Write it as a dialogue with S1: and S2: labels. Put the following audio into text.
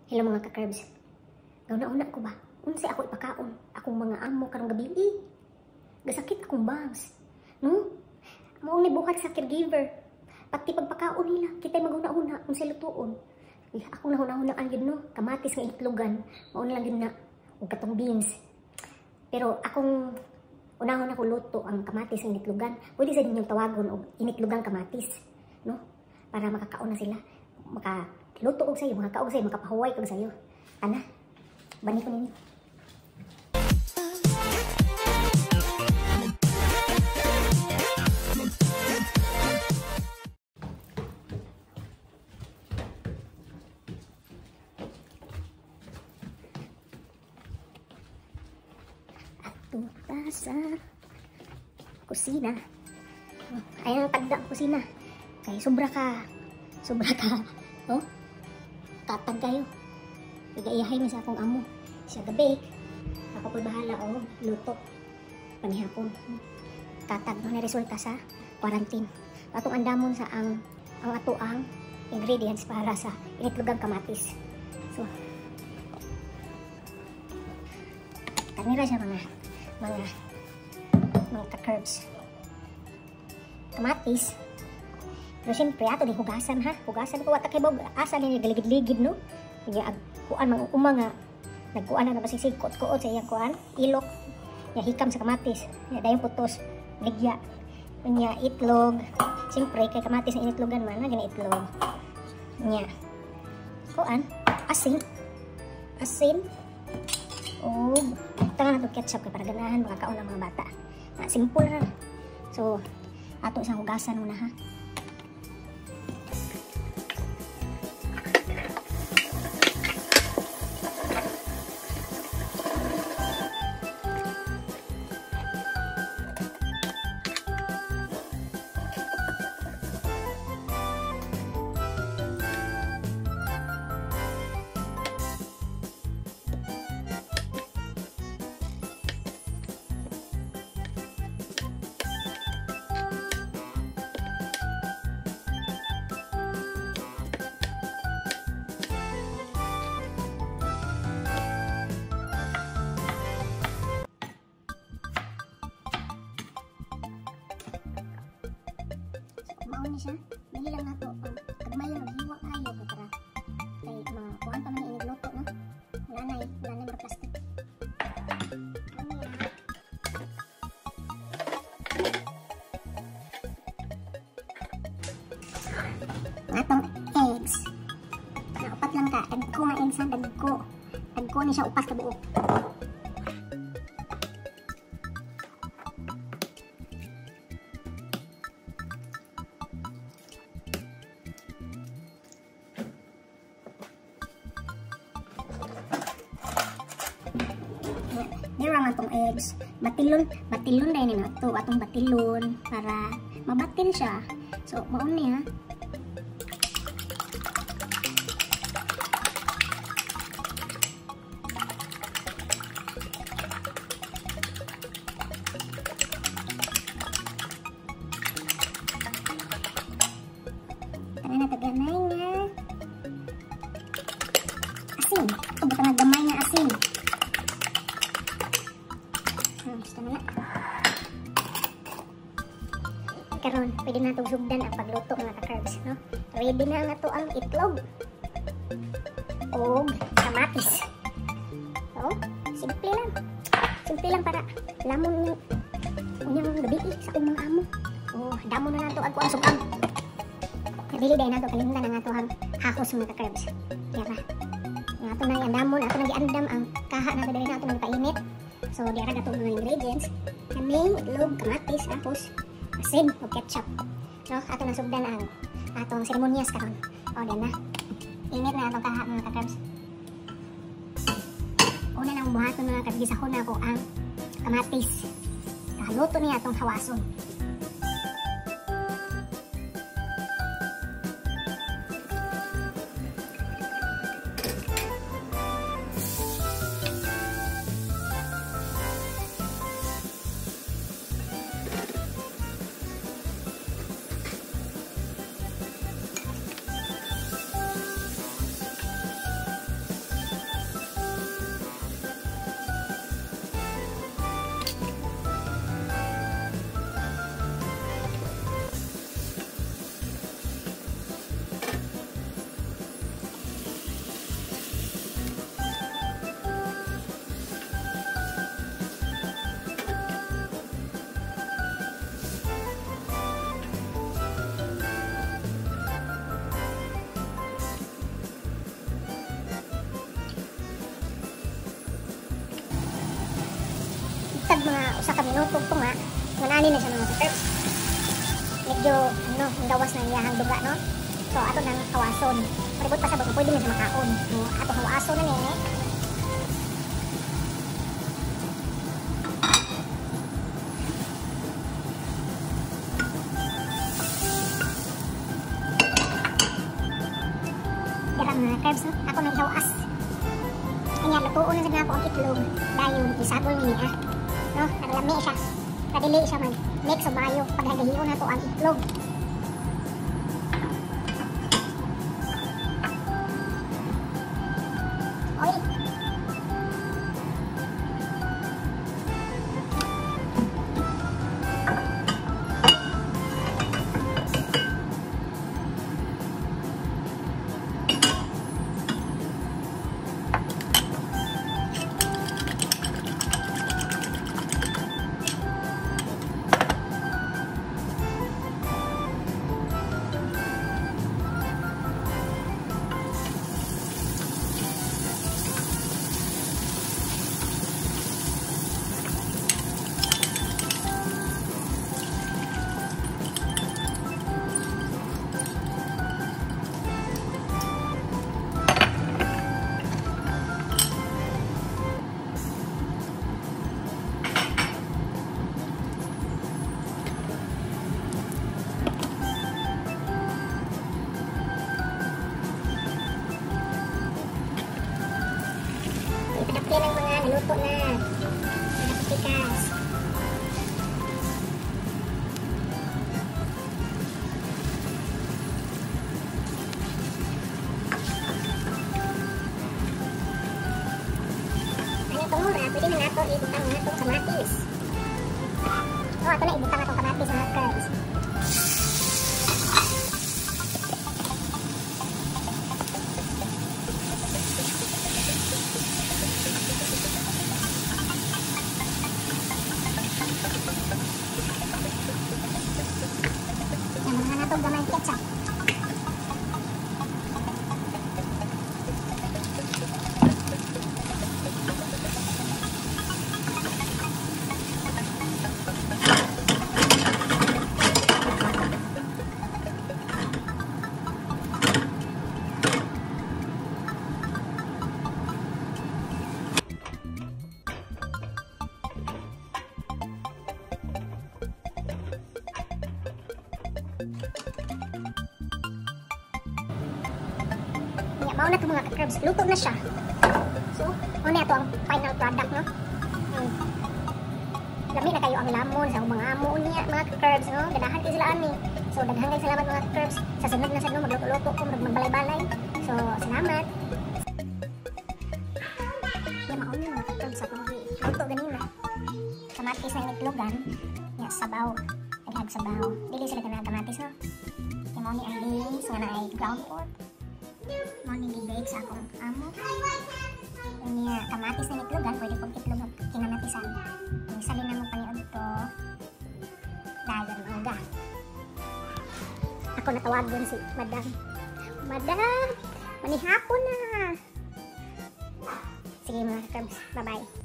S1: Hello mga ka-Kerbs. Gauna-una ko ba? Unsa ako ipakaon? Akong mga amo karong gabi. Gasakit akong bangs. No? Mao ni buhat sa caregiver. Pati pagpakaon nila, kita'y maguna-una unsa lutuon. Ako nahuna-una ang yun, no? Kamatis nga itlogan. Mao na lang yun na. Ug katong beans. Pero akong unahon ako luto ang kamatis ng itlogan. Pwede sa ninyong tawagon og initlogang kamatis. No? Para makakaon na sila. Luto og sayo, makakaog sayo, makapahuway og sayo. Ana, bani ko ninyo. Ato ta sa kusina. Ayan ang tagda ang kusina. Kaya sobra ka. Oh? Tatag kayo. Igaiyahay mo sa akong amo. Siya gabi. Ako po bahala o luto. Panihapon. Tatag na resulta sa quarantine. Atong andamon sa ang atuang ingredients para sa initlogang kamatis. So, kanira siya mga ka-Kerbs. Kamatis. Pero siyempre, ato din hugasan ha. Hugasan ko, wata kay Bob. Asa niya galigid-ligid, no? Kaya kuan mga umanga. Nagkuan na napasisikot-kuot sa iyang kuan. Ilok. Niya hikam sa kamatis. Niya dayong putos. Ligya. Niya itlog. Siyempre, kay kamatis na initlogan man. Gana itlog. Niya. Kuan. Asin. O, tangan na ketchup para ganahan makakaon ng mga bata. Simple ha. So, ato isang hugasan muna ha. Mauni siya, dili lang nato kagmayon og hiwa kayo para kay mga kuan pa man inigluto no. Wala na plastic. Atong eggs. Naupat lang ka, dagko nga eggs ha, dagko ni siya upas ka buok. Dira nga itong eggs. Batilon dahil na ito. Atong batilon para mabatil siya. So, maun niya. Kaya na taganay nga asin. Ito ba nga gamay nga asin? Basta na. Karon, pwede na itong sugdan ang pagluto mga ka-Kerbs, no? Ready na nga ito ang itlog. O kamatis. So, simple lang. Simple lang para lamon unyang gabi sa akong mga amo. O, damo na ito ang sugang. Nabili dahil na ito, kalimdan na nga ito ang hahos mga ka-Kerbs. Kaya ba? Nga ito na yung damon, ito na giandam ang kaha na ito dahil na ito nagpainit. So, diara gatong mga ingredients. Kaming, itlog, kamatis, tapos asin o ketchup. So, ato na sugdan ang atong seremonyas karon. O, diyan na. Init na atong kaha mga ka-Kerbs. Una nang buhaton mga ka-Kerbs, na ako ang kamatis. Kaluto niya atong hawason. mga usa ka minuto ito nga. Nganani na siya mga ka-curbs. Medyo, ang gawas na iyahang duga, no? So, ato nang kawason. Paribot pa sabot, pwede na siya makaon. No? Ato kawason na nene. Garang mga curbs, no? Ako nang kawas. Kanya, lutuon na sa ako ang itlog. Dayon, isagol niya. No? Nagalami siya. Kadili siya mag-mix o mayo. Paghagahiyon na to ang itlog. Oy! Ipadakli ng mga niluto na. Napatikas. Ano itong mura? Pwede na nato ibutang na itong kamatis. O, ato na ibutang itong kamatis mga curbs. Gamay ketchup. Mao na ito mga ka-curbs. Luto na siya. So, mao na ito ang final product, no? Lami na kayo ang lamon sa mga amo niya, mga ka-curbs, no? Ganahan kayo sila ani. So, daghang kayo salamat mga ka-curbs. Sa sunod na sa no, magluto-luto ko, magbalay-balay. So, salamat. Yan, mao na mga ka-curbs sa kong luto ganina. Kamatis na initlogan. Yan, sabaw. Naghag sabaw. Dili sila ganang kamatis, no? Yan, mao ni ang beans nga na ay ground pork. Morning debate sa akong amo. Yung niya, kamatis na itlogan, pwede pong itlog kinamatisan. Yung salin na mo paniod to, dayon mga. Ako natawagon si Madam. Madam, manihapon na. Sige mga curbs, bye-bye.